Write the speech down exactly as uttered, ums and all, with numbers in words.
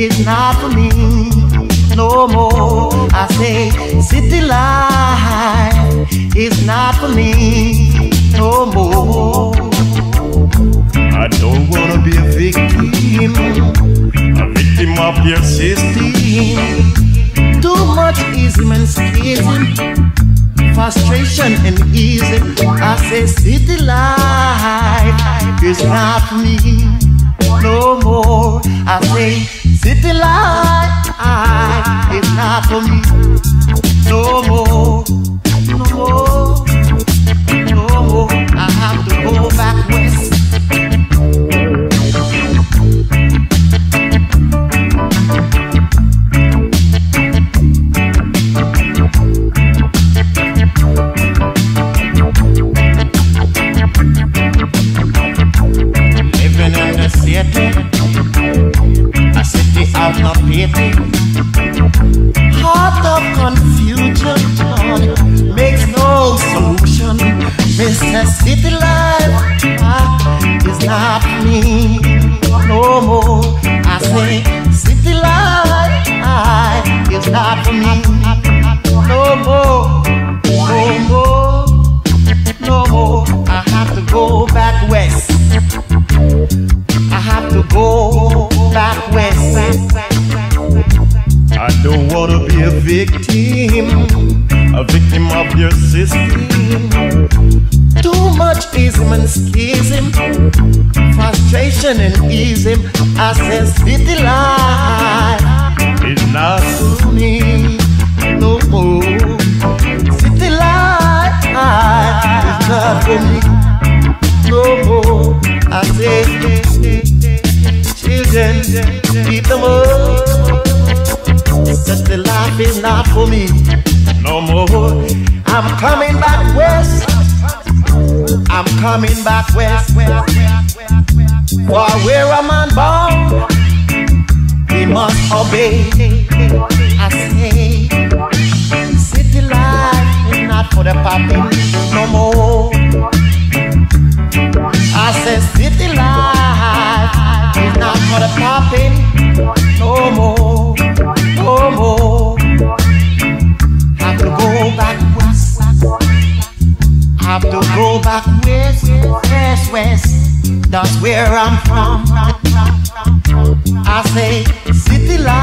is not for me no more. I say city life is not for me no more. I don't wanna be a victim, a victim of your system. Too much ism and schism, frustration and easy. I say city life is not for me no more. I say city life is not for me no more, no more, no more. I have to go back west. Living in the city, a city of no pity, heart of confusion, makes no solution. Mister City life ah, is not me no more. I say city life ah, is not for me no more, no more, no more. I have to go back west. I have to go back west. I don't wanna be a victim, a victim of your system. Too much ism and schism, frustration and ism. I say city life It's not to me no more. City life is not for me no more. I say children, keep them up. City life is not for me no more. I'm coming back west. I'm coming back west. For where a man born, he must obey. I say, city life is not for the poppin' no more. I say, city life is not for the poppin' no more, no more. Have to go back west. Have to go back west, west, west. That's where I'm from. I say, city life